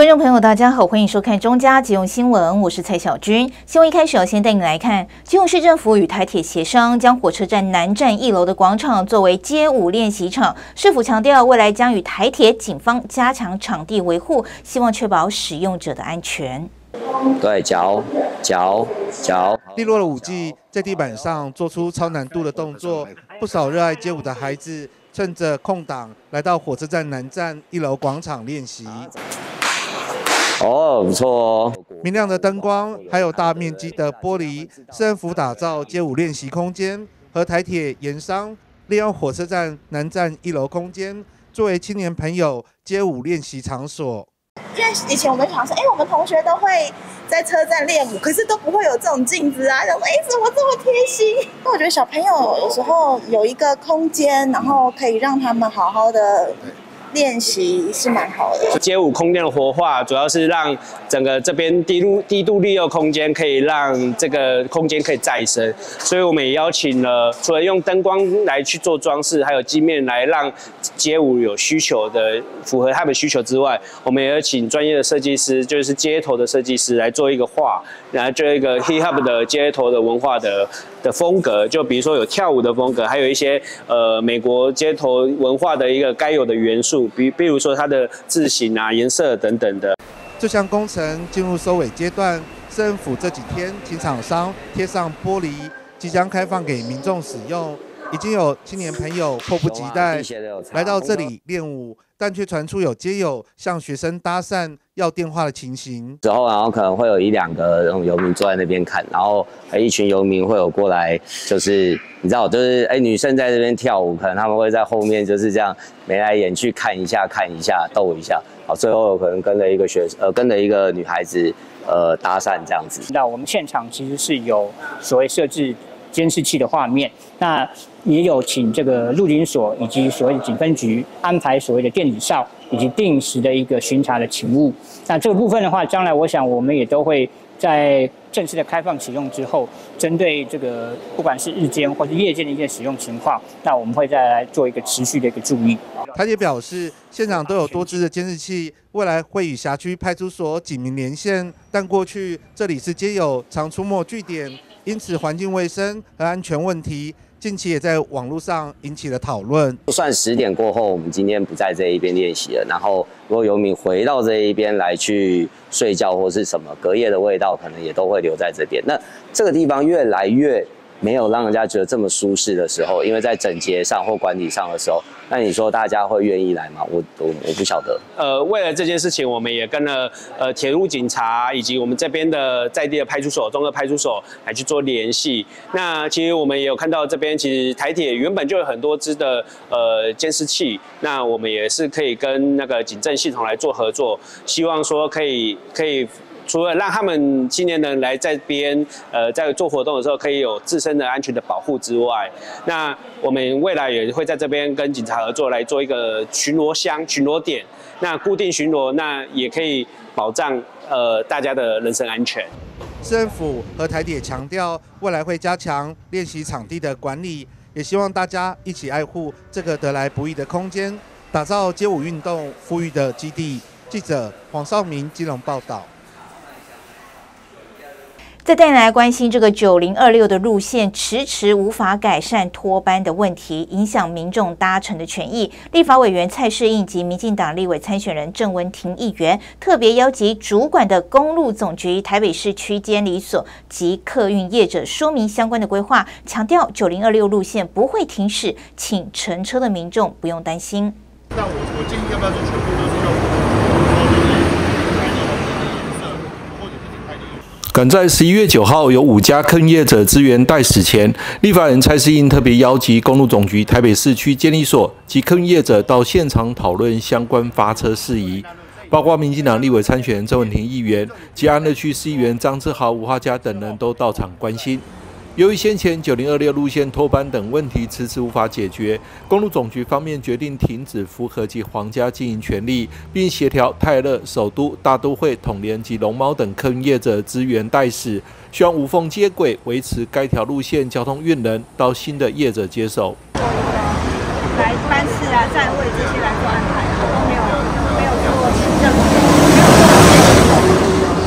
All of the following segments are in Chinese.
众朋友，大家好，欢迎收看中嘉即用新闻，我是蔡小军。新闻一开始要先带你来看，基隆市政府与台铁协商，将火车站南站1楼的广场作为街舞练习场。市府强调，未来将与台铁、警方加强场地维护，希望确保使用者的安全。 对，脚。 利落的舞技在地板上做出超难度的动作，不少热爱街舞的孩子趁着空档来到火车站南站1楼广场练习。 哦，不错哦。 明亮的灯光，还有大面积的玻璃，市政府打造街舞练习空间，和台铁研商，利用火车站南站1楼空间作为青年朋友街舞练习场所。 因为以前我们想说，我们同学都会在车站练舞，可是都不会有这种镜子啊。想说，怎么这么贴心？那我觉得小朋友有时候有一个空间，然后可以让他们好好的练习是蛮好的。 街舞空间的活化，主要是让整个这边低度利用空间，可以让这个空间可以再生。所以我们也邀请了，除了用灯光来去做装饰，还有镜面来让街舞有需求的符合他们需求之外，我们也有请专业的设计师，就是街头的设计师来做一个画，然后做一个 hip hop 的街头的文化的风格。就比如说有跳舞的风格，还有一些美国街头文化的一个该有的元素。比如说它的字形啊、颜色等等的。 这项工程进入收尾阶段，市政府这几天请厂商贴上玻璃，即将开放给民众使用。已经有青年朋友迫不及待来到这里练舞，但却传出有街友向学生搭讪要电话的情形。 之后，然后可能会有1-2个那种游民坐在那边看，然后一群游民会有过来，就是你知道，就是女生在这边跳舞，可能他们会在后面就是这样眉来眼去看一下，逗一下，好，最后可能跟了一个女孩子搭讪这样子。 那我们现场其实是有所谓设置监视器的画面，那也有请这个路警所以及所谓的警分局安排所谓的电子哨以及定时的一个巡查的勤务。那这个部分的话，将来我想我们也都会在正式的开放启用之后，针对这个不管是日间或是夜间的一些使用情况，那我们会再来做一个持续的一个注意。 台铁表示，现场都有多支的监视器，未来会与辖区派出所警民连线，但过去这里是街友常出没据点，因此环境卫生和安全问题近期也在网络上引起了讨论。 就算10点过后，我们今天不在这一边练习了，然后如果游民回到这一边来去睡觉或是什么，隔夜的味道可能也都会留在这边。那这个地方越来越没有让人家觉得这么舒适的时候，因为在整洁上或管理上的时候，那你说大家会愿意来吗？我不晓得。 为了这件事情，我们也跟了铁路警察以及我们这边的在地的派出所、中和派出所来去做联系。那其实我们也有看到这边，其实台铁原本就有很多支的监视器，那我们也是可以跟那个警政系统来做合作，希望说可以。除了让他们青年人来这边，在做活动的时候可以有自身的安全的保护之外，那我们未来也会在这边跟警察合作来做一个巡逻箱、巡逻点，那固定巡逻，那也可以保障大家的人身安全。 市政府和台铁强调，未来会加强练习场地的管理，也希望大家一起爱护这个得来不易的空间，打造街舞运动富裕的基地。记者黄少明基隆报道。 再带来关心这个9026的路线迟迟无法改善脱班的问题，影响民众搭乘的权益。立法委员蔡世应及民进党立委参选人郑文婷议员特别邀集主管的公路总局、台北市区监理所及客运业者说明相关的规划，强调9026路线不会停驶，请乘车的民众不用担心。 那我建议要不要做全部都是用？ 赶在11月9号有5家客运业者支援代驶前，立法人蔡世应特别邀集公路总局、台北市区监理所及客运业者到现场讨论相关发车事宜，包括民进党立委参选人郑文婷议员及安乐区市议员张志豪、吴华嘉等人都到场关心。由于先前9026路线脱班等问题迟迟无法解决，公路总局方面决定停止福和及皇家经营权利，并协调泰勒、首都、大都会、统联及龙猫等客运业者支援代驶，希望无缝接轨，维持该条路线交通运能到新的业者接手。 来班次啊、站位这些来做安排，都没有做行政，没有做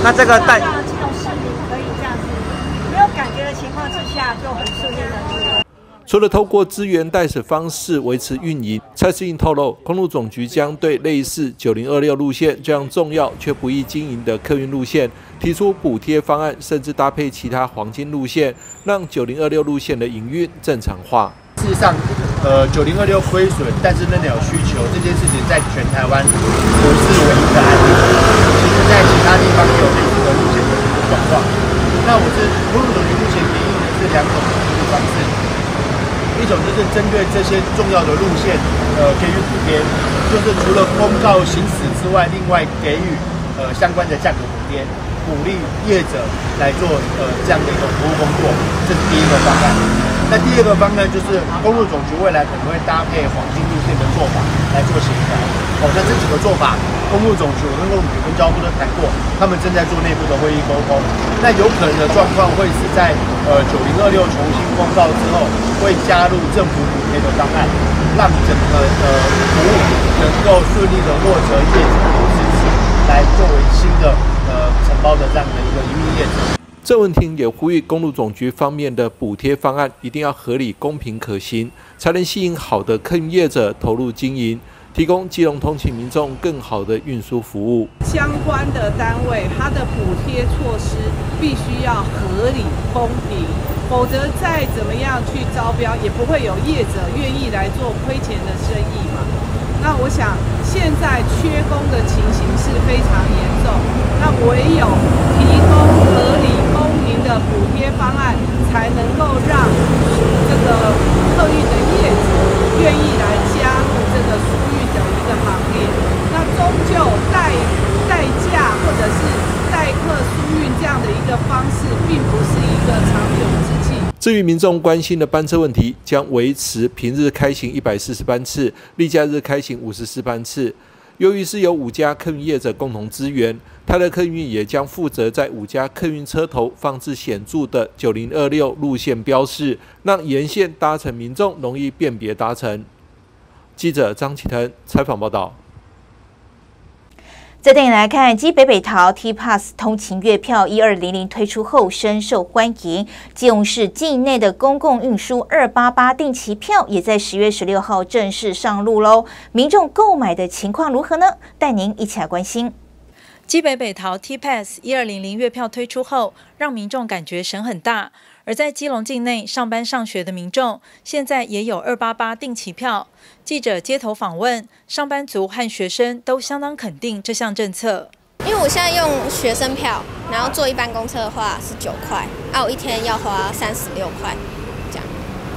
那这个带让基隆市民可以这样子没有感觉的情况之下，就很顺利的。 除了透过资源代驶方式维持运营，蔡适应透露，公路总局将对类似9026路线这样重要却不易经营的客运路线提出补贴方案，甚至搭配其他黄金路线，让9026路线的营运正常化。 事实上，9026亏损，但是仍然有需求，这件事情在全台湾不是唯一的案例，其实在其他地方也有类似的路线的状况。那公路总局目前营运的是2种服务方式。一种就是针对这些重要的路线，给予补贴，就是除了公告行驶之外，另外给予相关的价格补贴，鼓励业者来做这样的一种服务工作，这是第一个方案。那第二个方案就是公路总局未来可能会搭配黄金路线的做法来做协调。那这几个做法，公路总局我跟公路局跟交通部都谈过，他们正在做内部的会议沟通。那有可能的状况会是在9026重新公告之后，会加入政府补贴的方案，让整个服务能够顺利的获得业者的支持，来作为新的承包的这样的一个营运业者。 郑文婷也呼吁公路总局方面的补贴方案一定要合理、公平、可行，才能吸引好的客运业者投入经营，提供基隆通勤民众更好的运输服务。 相关的单位，它的补贴措施必须要合理、公平，否则再怎么样去招标，也不会有业者愿意来做亏钱的生意嘛。那我想，现在缺工的情形是非常严重，那唯有提供合理公平的补贴方案，才能够让这个客运的业者愿意来加入这个疏运的一个行列。那终究代价或者是代客疏运这样的一个方式，并不是一个长久之计。 至于民众关心的班车问题，将维持平日开行140班次，例假日开行54班次。由于是由5家客运业者共同支援，泰勒客运也将负责在5家客运车头放置显著的9026路线标示，让沿线搭乘民众容易辨别搭乘。记者张启腾采访报道。 再带你来看，基北桃 T-Pass 通勤月票1200推出后深受欢迎，基隆市境内的公共运输288定期票也在10月16号正式上路喽。民众购买的情况如何呢？带您一起来关心。 基北桃 T-Pass 1200月票推出后，让民众感觉省很大。而在基隆境内上班上学的民众，现在也有288定期票。记者街头访问，上班族和学生都相当肯定这项政策。 因为我现在用学生票，然后坐一般公车的话是9块，我一天要花36块，这样。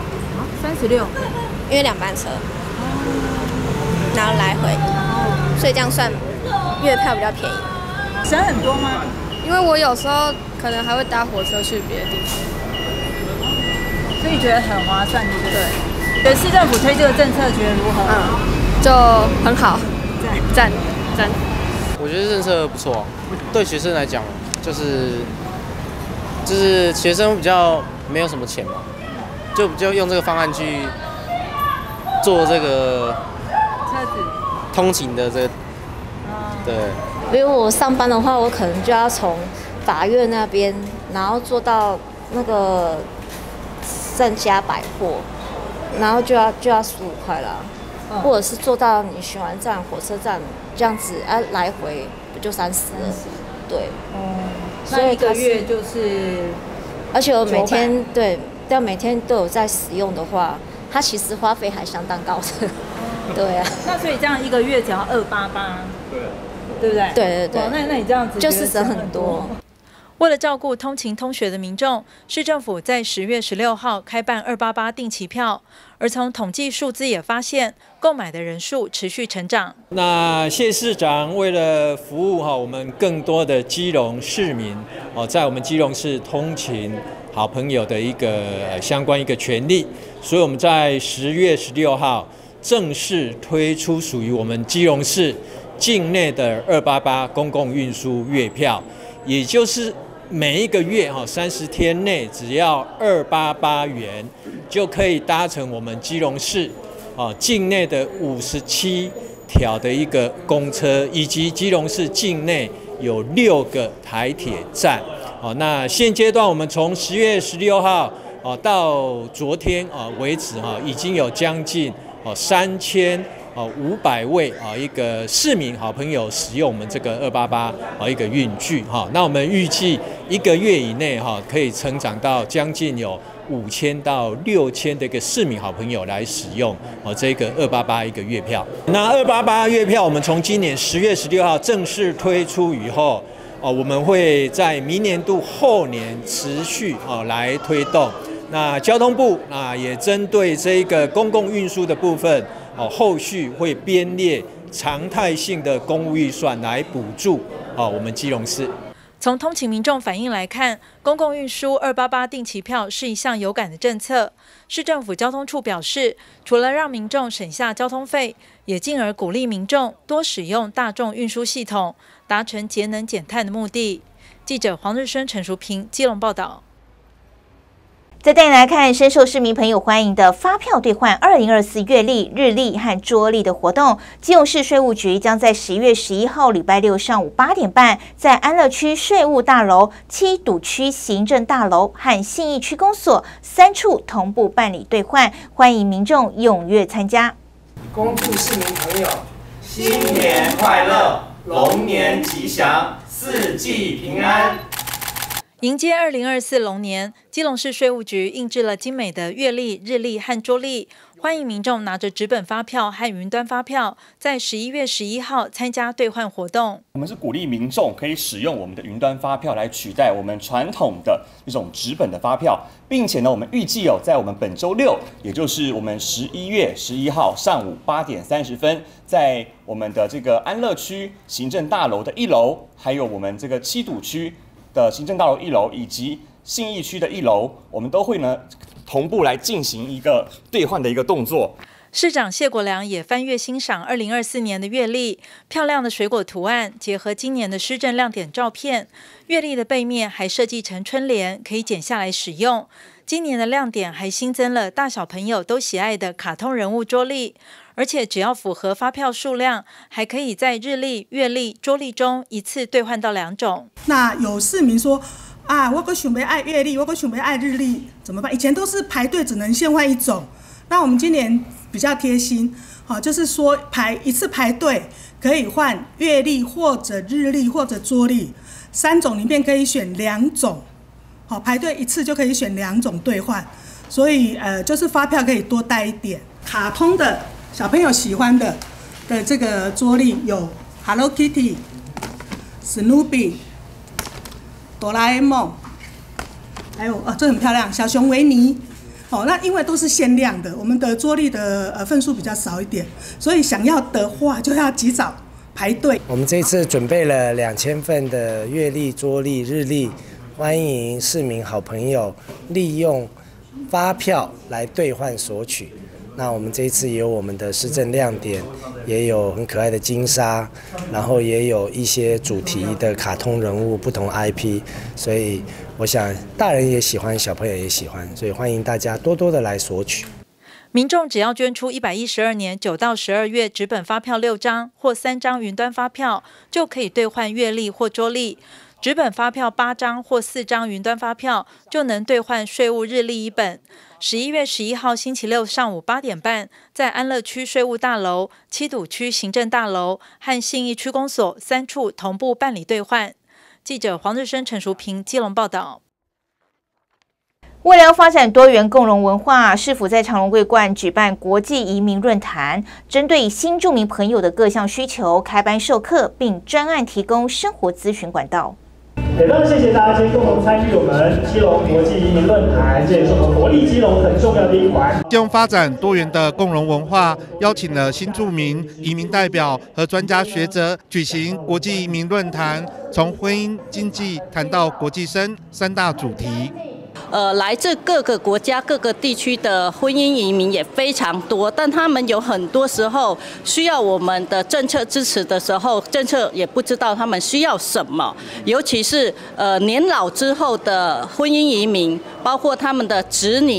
36？ 因为2班车，然后来回，所以这样算月票比较便宜。 省很多吗？ 因为我有时候可能还会搭火车去别的地方。 所以觉得很划算，对不对？觉得市政府推这个政策，觉得如何？ 就很好，赞。 我觉得政策不错，对学生来讲，就是学生比较没有什么钱嘛，就用这个方案去做这个车子通勤的这个，对。 因为我上班的话，我可能就要从法院那边，然后坐到那个盛家百货，然后就要15块啦，或者是坐到你循环站、火车站这样子，来回不就30了？对。 所以1个月就是， 而且我每天对，但每天都有在使用的话，它其实花费还相当高的。对啊。 那所以这样1个月只要288，对不对？ 对。 那你这样子就是省很多。 为了照顾通勤通学的民众，市政府在10月16号开办288定期票，而从统计数字也发现，购买的人数持续成长。 那谢市长为了服务我们更多的基隆市民，在我们基隆市通勤好朋友的一个相关一个权利，所以我们在10月16号正式推出属于我们基隆市境内的288公共运输月票，也就是每一个月30天内只要288元，就可以搭乘我们基隆市境内的57条的一个公车，以及基隆市境内有6个台铁站。那现阶段我们从10月16号到昨天为止已经有将近3500位一个市民好朋友使用我们这个288一个运具那我们预计1个月以内可以成长到将近有5000到6000的一个市民好朋友来使用这个288一个月票。那288月票我们从今年10月16号正式推出以后我们会在明年度后年持续来推动。那交通部也针对这个公共运输的部分后续会编列常态性的公务预算来补助我们基隆市。 从通勤民众反应来看，公共运输288定期票是一项有感的政策。市政府交通处表示，除了让民众省下交通费，也进而鼓励民众多使用大众运输系统，达成节能减碳的目的。记者黄日升、陈淑平基隆报道。 再带你来看深受市民朋友欢迎的发票兑换2024月历、日历和桌历的活动。基隆市税务局将在11月11号礼拜六上午8点半，在安乐区税务大楼、七堵区行政大楼和信义区公所3处同步办理兑换，欢迎民众踊跃参加。 恭祝市民朋友新年快乐，龙年吉祥，四季平安。 迎接2024龙年，基隆市税务局印制了精美的月历、日历和桌历，欢迎民众拿着纸本发票和云端发票，在11月11号参加兑换活动。 我们是鼓励民众可以使用我们的云端发票来取代我们传统的一种纸本的发票，并且呢，我们预计在我们本周六，也就是我们11月11号上午8点30分，在我们的这个安乐区行政大楼的1楼，还有我们这个七堵区的行政大楼1楼以及信义区的1楼，我们都会呢同步来进行一个兑换的一个动作。 市长谢国良也翻阅欣赏2024年的月历，漂亮的水果图案结合今年的施政亮点照片，月历的背面还设计成春联，可以剪下来使用。今年的亮点还新增了大小朋友都喜爱的卡通人物桌历，而且只要符合发票数量，还可以在日历、月历、桌历中一次兑换到2种。 那有市民说啊，我想要爱月历，我想要爱日历，怎么办？以前都是排队只能限换1种，那我们今年比较贴心，就是说一次排队可以换月历或者日历或者桌历，3种里面可以选2种。好，排队一次就可以选2种兑换，所以就是发票可以多带一点。卡通的小朋友喜欢的这个桌历有 Hello Kitty、Snoopy、哆啦 A 梦，还有这很漂亮，小熊维尼。那因为都是限量的，我们的桌历的份数比较少一点，所以想要的话就要及早排队。 我们这次准备了2000份的月历、桌历、日历。欢迎市民好朋友利用发票来兑换索取。那我们这一次也有我们的施政亮点，也有很可爱的金沙，然后也有一些主题的卡通人物、不同 IP， 所以我想大人也喜欢，小朋友也喜欢，所以欢迎大家多多的来索取。 民众只要捐出112年9到12月纸本发票6张或3张云端发票，就可以兑换月历或桌历。纸本发票8张或4张云端发票就能兑换税务日历1本。11月11号星期六上午8点半，在安乐区税务大楼、七堵区行政大楼和信义区公所3处同步办理兑换。记者黄日升、陈淑平基隆报道。 为了要发展多元共融文化，市府在长荣桂冠举办国际移民论坛，针对新住民朋友的各项需求开班授课，并专案提供生活咨询管道。 也非常谢谢大家今天共同参与我们基隆国际移民论坛，这也是我们活力基隆很重要的一环。 基隆发展多元的共融文化，邀请了新住民、移民代表和专家学者举行国际移民论坛，从婚姻、经济谈到国际生3大主题。 来自各个国家、各个地区的婚姻移民也非常多，但他们有很多时候需要我们的政策支持的时候，政策也不知道他们需要什么，尤其是年老之后的婚姻移民，包括他们的子女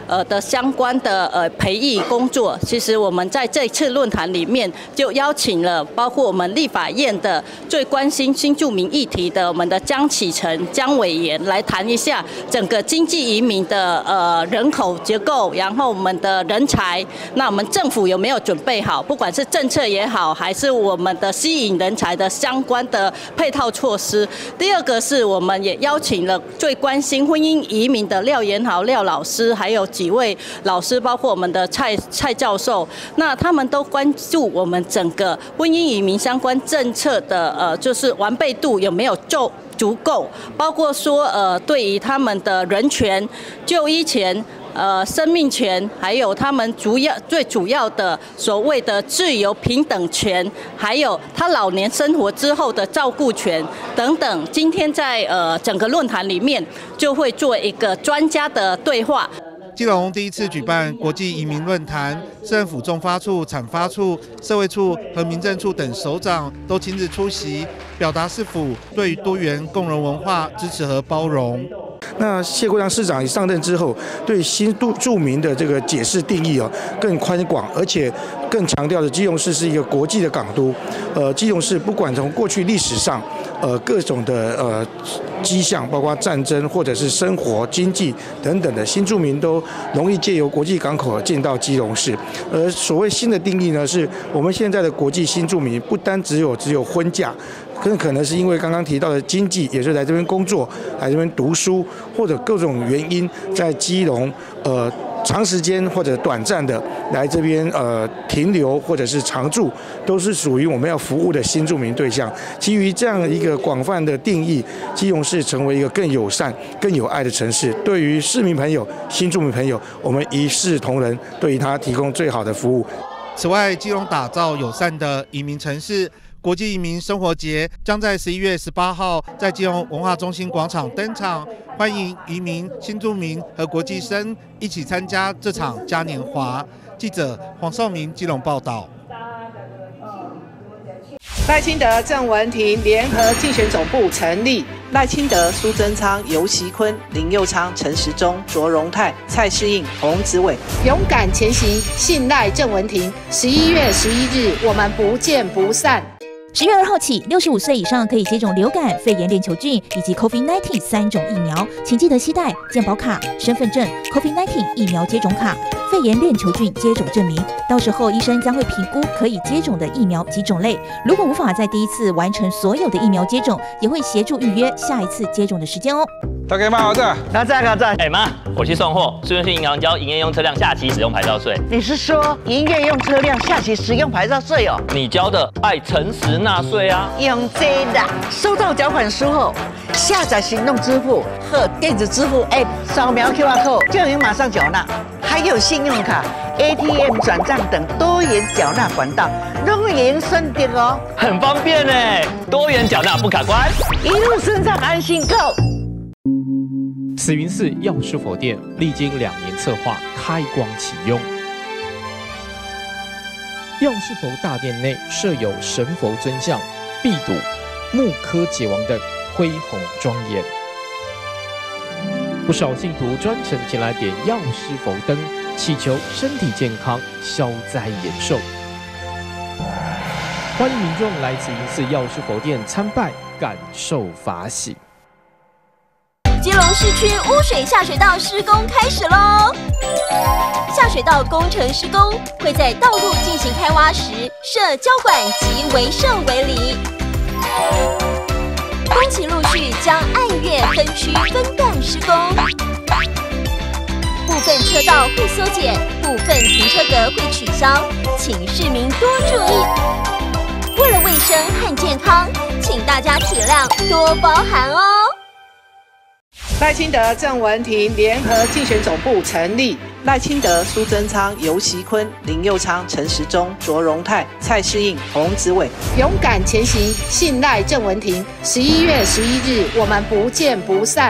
的相关的培育工作。其实我们在这次论坛里面就邀请了包括我们立法院的最关心新住民议题的我们的江启臣江委员来谈一下整个经济移民的人口结构，然后我们的人才，那我们政府有没有准备好，不管是政策也好，还是我们的吸引人才的相关的配套措施。第二个是我们也邀请了最关心婚姻移民的廖延豪廖老师，还有几位老师，包括我们的蔡教授，那他们都关注我们整个婚姻移民相关政策的就是完备度有没有足够，包括说对于他们的人权、就医权、生命权，还有他们最主要的所谓的自由平等权，还有他老年生活之后的照顾权等等。今天在整个论坛里面就会做一个专家的对话。 基隆第一次举办国际移民论坛，市政府中发处、产发处、社会处和民政处等首长都亲自出席，表达市府对于多元共融文化支持和包容。 那谢国良市长一上任之后，对新住民的这个解释定义更宽广，而且更强调的基隆市是一个国际的港都。基隆市不管从过去历史上各种的迹象，包括战争或者是生活、经济等等的新住民都容易借由国际港口进到基隆市。而所谓新的定义呢，是我们现在的国际新住民不单只有婚嫁，更可能是因为刚刚提到的经济，也是来这边工作、来这边读书，或者各种原因在基隆长时间或者短暂的来这边停留或者是常住，都是属于我们要服务的新住民对象。基于这样一个广泛的定义，基隆市成为一个更友善、更有爱的城市。对于市民朋友、新住民朋友，我们一视同仁，对于他提供最好的服务。 此外，基隆打造友善的移民城市。国际移民生活节将在11月18号在基隆文化中心广场登场，欢迎移民、新住民和国际生一起参加这场嘉年华。记者黄少明基隆报道。 赖清德、郑文婷联合竞选总部成立，赖清德、苏贞昌、游锡堃、林右昌、陈时中、卓荣泰、蔡适应、洪子伟， 勇敢前行，信赖郑文婷。11月11日，我们不见不散。 10月2号起，65岁以上可以接种流感、肺炎链球菌以及 COVID-19 3种疫苗，请记得携带健保卡、身份证、COVID-19 疫苗接种卡、肺炎链球菌接种证明。到时候医生将会评估可以接种的疫苗及种类。如果无法在第一次完成所有的疫苗接种，也会协助预约下一次接种的时间哦。 大概妈，我在。 拿在。哎妈，我去送货，顺便去银行交营业用车辆下期使用牌照税。 你是说营业用车辆下期使用牌照税哦？ 你交的爱诚实纳税啊。 用这啦，收到缴款书后，下载行动支付和电子支付 App， 扫描 QR code 就能马上缴纳。还有信用卡、ATM 转账等多元缴纳管道，都能顺利哦， 很方便呢。多元缴纳不卡关， 一路顺畅安心购。 慈云寺药师佛殿历经2年策划，开光启用。药师佛大殿内设有神佛尊像、壁堵、木刻解王等，恢宏庄严。不少信徒专程前来点药师佛灯，祈求身体健康、消灾延寿。欢迎民众来慈云寺药师佛殿参拜，感受法喜。 基隆市区污水下水道施工开始喽！下水道工程施工会在道路进行开挖时设交管及围设围篱，工期陆续将按月分区分段施工，部分车道会缩减，部分停车格会取消，请市民多注意。为了卫生和健康，请大家体谅，多包涵哦。 赖清德、郑文婷联合竞选总部成立，赖清德、苏贞昌、游锡堃、林右昌、陈时中、卓荣泰、蔡适应、洪子伟， 勇敢前行，信赖郑文婷。11月11日，我们不见不散。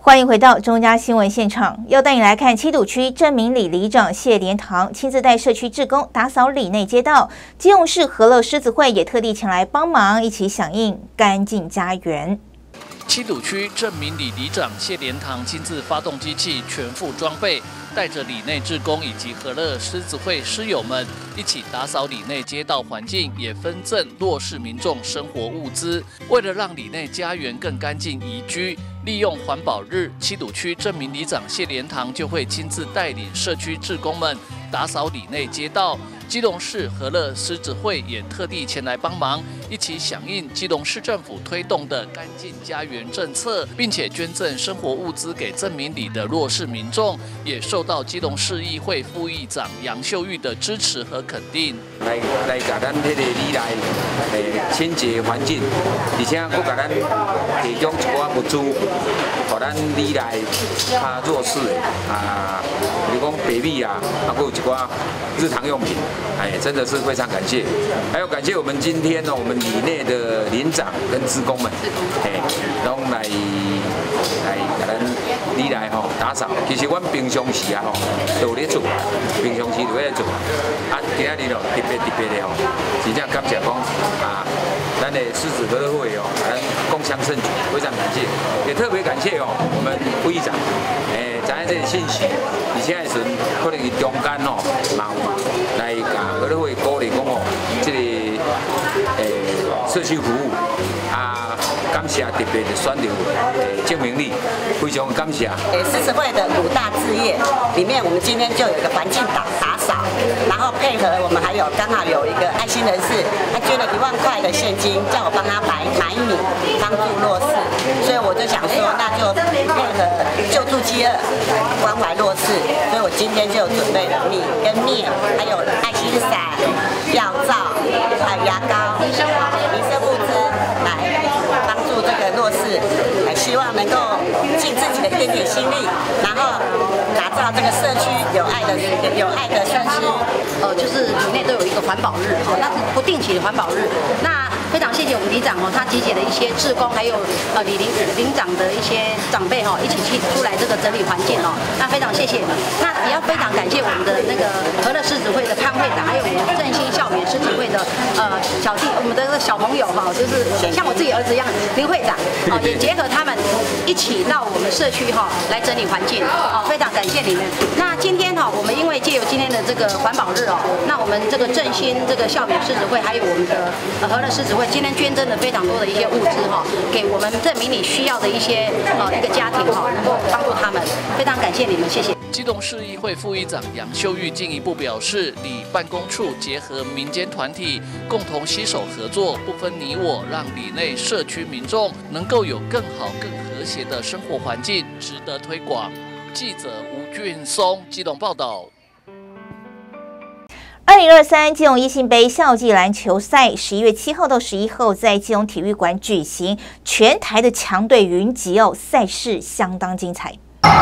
欢迎回到中嘉新闻现场，要带你来看七堵区正明里里长谢连堂亲自带社区志工打扫里内街道，基隆市和乐狮子会也特地前来帮忙，一起响应干净家园。 七堵区正明里里长谢连堂亲自发动机器，全副装备，带着里内志工以及和乐狮子会狮友们一起打扫里内街道环境，也分赠弱势民众生活物资。为了让里内家园更干净宜居，利用环保日，七堵区正明里长谢连堂就会亲自带领社区志工们打扫里内街道。基隆市和乐狮子会也特地前来帮忙，一起响应基隆市政府推动的干净家园政策，并且捐赠生活物资给正明里的弱势民众，也受到基隆市议会副议长杨秀玉的支持和肯定。 来给咱这个里来清洁环境，而且佫给咱提供一寡物资，给咱里来较弱势的比如讲白米啊，佫有一寡日常用品。真的是非常感谢，还有感谢我们今天我们里内的邻长跟志工们，拢来给咱里来打扫。其实阮平常时都有咧做，平常时就咧做。今仔日特别的真正感谢讲咱的狮子和乐会咱共襄盛举，非常感谢，也特别感谢我们副议长，知影这个信息，而且的时阵可能中间嘛有来和乐会鼓励讲这个社区服务感谢特别的选留郑明里，非常感谢。 狮子会的5大志业里面，我们今天就有一个环境打扫，然后配合我们还有刚好有一个爱心人士，他捐了1万块的现金，叫我帮他买米，帮助弱势，所以我就想说，那就配合救助饥饿，关怀弱势，所以我今天就准备了米跟面，还有爱心伞、药皂、还有牙膏、民生物资来帮助这个弱势，希望能够尽自己的一点点心力，然后打造这个社区有爱的社区。 就是里内都有一个环保日，那是不定期的环保日。那非常谢谢我们里长他集结了一些志工，还有里长的一些长辈一起出来这个整理环境那非常谢谢。那也要非常感谢我们的那个和乐狮子会的潘会长，还有我们振兴孝勉狮子会的小弟，我们的小朋友就是像我自己儿子一样林会长也结合他们一起到我们社区来整理环境非常感谢你们。那今天我们因为借由今天的这个环保日那我们这个振兴这个孝勉狮子会，还有我们的和乐狮子会，今天捐赠了非常多的一些物资给我们正明里需要的一些一个家庭能够帮助他们，非常感谢你们，谢谢。 基隆市议会副议长杨秀玉进一步表示，里办公处结合民间团体，共同携手合作，不分你我，让里内社区民众能够有更好、更和谐的生活环境，值得推广。记者吴俊松基隆报道。 2023基隆一信杯校际篮球赛11月7号到11号在基隆体育馆举行，全台的强队云集赛事相当精彩。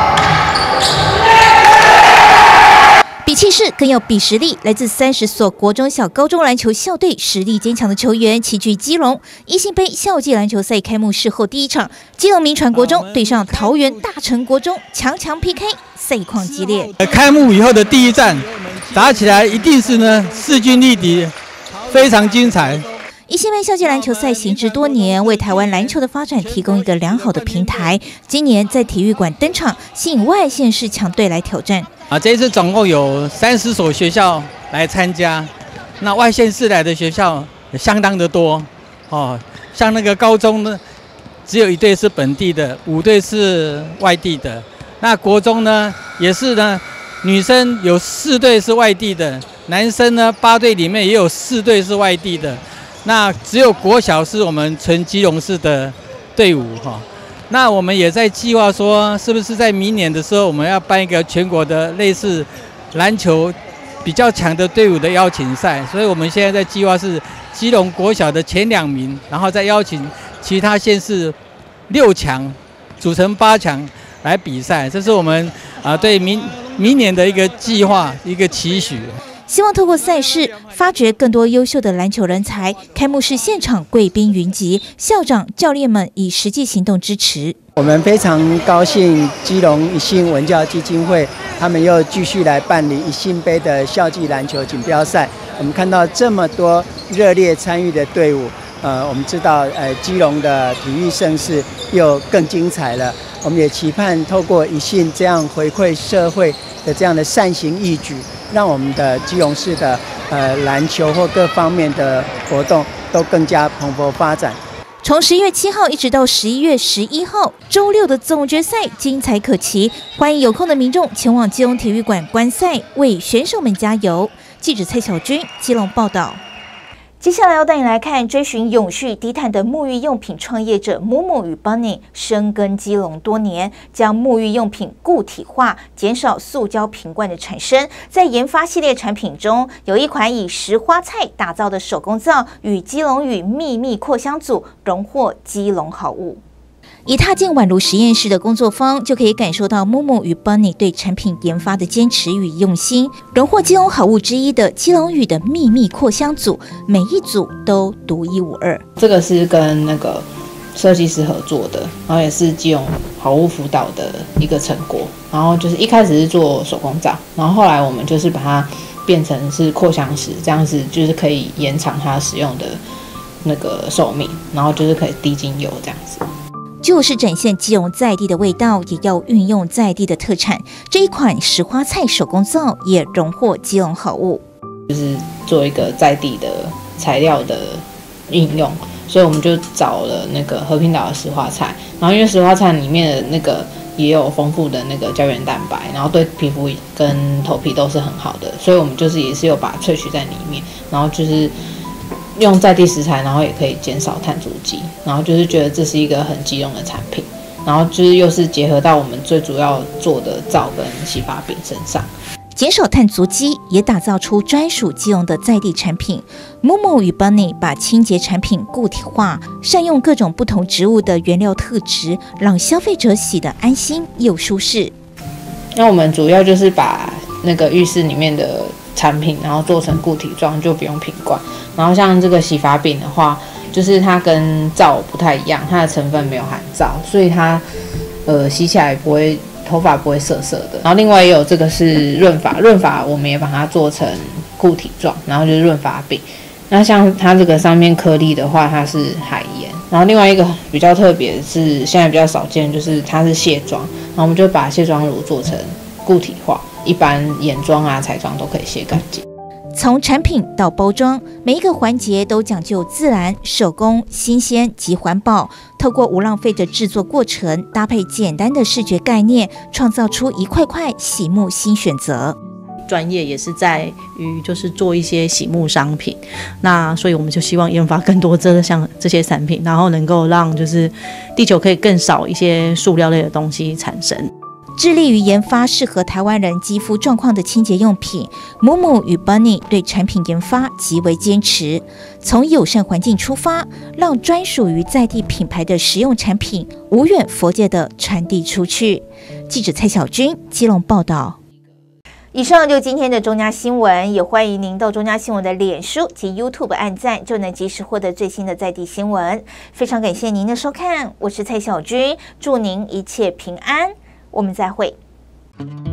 比气势更要比实力，来自30所国中小高中篮球校队实力坚强的球员齐聚基隆。一信杯校际篮球赛开幕式后第一场，基隆铭传国中对上桃园大成国中，强 PK， 赛况激烈。 开幕以后的第一战打起来一定是势均力敌，非常精彩。 一信杯校际篮球赛行之多年，为台湾篮球的发展提供一个良好的平台。今年在体育馆登场，吸引外县市强队来挑战。 这一次总共有30所学校来参加，那外县市来的学校相当的多像那个高中呢，只有1队是本地的，5队是外地的。那国中呢，也是女生有4队是外地的，男生呢8队里面也有4队是外地的。那只有国小是我们纯基隆市的队伍那我们也在计划说，是不是在明年的时候，我们要办一个全国的类似篮球比较强的队伍的邀请赛。所以我们现在在计划是基隆国小的前2名，然后再邀请其他县市6强组成8强来比赛。这是我们对明年的一个计划，一个期许。 希望透过赛事发掘更多优秀的篮球人才。开幕式现场贵宾云集，校长、教练们以实际行动支持。 我们非常高兴，基隆一信文教基金会他们又继续来办理一信杯的校际篮球锦标赛。我们看到这么多热烈参与的队伍，我们知道，基隆的体育盛事又更精彩了。我们也期盼透过一信这样回馈社会的这样的善行义举，让我们的基隆市的篮球或各方面的活动都更加蓬勃发展。 从11月7号一直到11月11号，周六的总决赛精彩可期，欢迎有空的民众前往基隆体育馆观赛，为选手们加油。记者蔡小军基隆报道。接下来要带你来看追寻永续低碳的沐浴用品创业者木木与 Bunny 深耕基隆多年，将沐浴用品固体化，减少塑胶瓶罐的产生。在研发系列产品中，有一款以石花菜打造的手工皂与基隆屿秘密扩香组荣获基隆好物。一踏进宛如实验室的工作坊，就可以感受到木木与 Bunny 对产品研发的坚持与用心。荣获基隆好物之一的基隆屿的秘密扩香组，每一组都独一无二。 这个是跟那个设计师合作的，然后也是基隆好物辅导的一个成果。然后就是一开始是做手工皂，然后后来我们就是把它变成是扩香石，这样子就是可以延长它使用的那个寿命，然后就是可以滴精油这样子。 就是展现基隆在地的味道，也要运用在地的特产。这一款石花菜手工皂也荣获基隆好物， 就是做一个在地的材料的应用，所以我们就找了那个和平岛的石花菜，然后因为石花菜里面的那个也有丰富的那个胶原蛋白，然后对皮肤跟头皮都是很好的，所以我们就是也是有把萃取在里面，然后就是用在地食材，然后也可以减少碳足迹，然后就是觉得这是一个很基隆的产品，然后就是又是结合到我们最主要做的皂跟洗发饼身上， 减少碳足迹，也打造出专属基隆的在地产品。木木与 Bunny 把清洁产品固体化，善用各种不同植物的原料特质，让消费者洗得安心又舒适。 那我们主要就是把那个浴室里面的产品，然后做成固体状，就不用瓶罐。然后像这个洗发饼的话，就是它跟皂不太一样，它的成分没有含皂，所以它洗起来不会头发不会涩涩的。然后另外也有这个是润发我们也把它做成固体状，然后就是润发饼。那像它这个上面颗粒的话，它是海盐。然后另外一个比较特别是现在比较少见，就是它是卸妆，然后我们就把卸妆乳做成固体化，一般眼妆啊、彩妆都可以卸干净。 从产品到包装，每一个环节都讲究自然、手工、新鲜及环保。透过无浪费的制作过程，搭配简单的视觉概念，创造出一块块洗沐新选择。 专业也是在于就是做一些洗沐商品，那所以我们就希望研发更多像这些产品，然后能够让就是地球可以更少一些塑料类的东西产生。 致力于研发适合台湾人肌肤状况的清洁用品，木木与 Bunny 对产品研发极为坚持，从友善环境出发，让专属于在地品牌的实用产品无远弗届地传递出去。记者蔡小军基隆报道。以上就今天的中嘉新闻，也欢迎您到中嘉新闻的脸书及 YouTube 按赞，就能及时获得最新的在地新闻。非常感谢您的收看，我是蔡小军，祝您一切平安。我们再会。